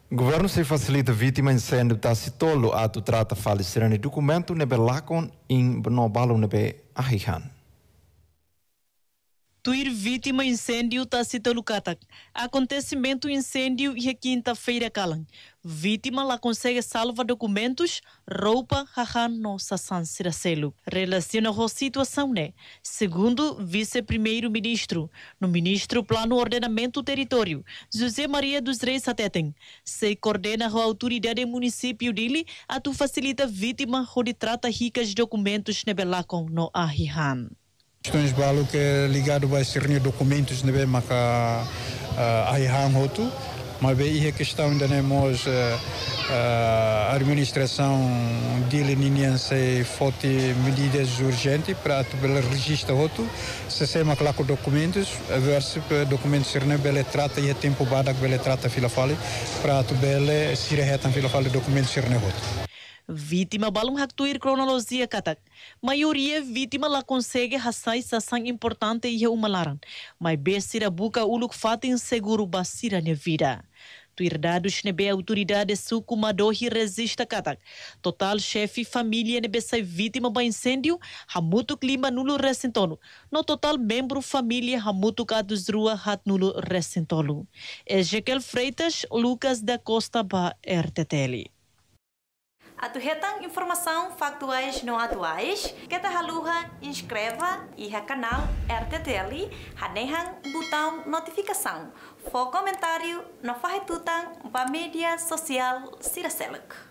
Governo se facilita vítima incêndio tá se tolo atu trata falecerane documento nebe lakon in benobalo nebe ahihan. Tuir vítima incêndio tá se tolo katak. Acontecimento incêndio e quinta-feira calam. Vítima lá consegue salvar documentos, roupa, hahan no sasan siracelo. Relaciona com a situação, né? Segundo vice-primeiro-ministro, no ministro Plano Ordenamento Território, José Maria dos Reis Sateten, se coordena com a autoridade do município dele a tu facilita vítima onde trata ricas documentos nebelacon no Ahihan. Questões balo que é ligado a ser documentos nebe maka Ahihan hotu. Mas bem, a questão ainda temos a administração de se fote medidas urgentes para o registro outro, se sema com documentos, versus documentos ser bele trata e tempo bada que bele trata fila fale para tu bele se rehetam fila fale documentos ser outro. Vítima balum haktuir cronologia katak. Maioria vítima lá consegue hasai sasang importante e umalaran. Mas besira buka uluk fatin seguro basira ne vida. Tuir dados nebe autoridade suku madohi resista katak. Total chefe família nebe sai vítima ba incêndio, hamutu clima nulo recentono. No total membro família hamutu kados rua hat nulo recentolo. Ezequiel Freitas, Lucas da Costa ba RTTL. Atuhetang informação factuais não atuais, que ta haluha inscreva e ha canal RTTL, hanehang botão notificação, for comentário, no farretutang ba mídia social Siraseluk.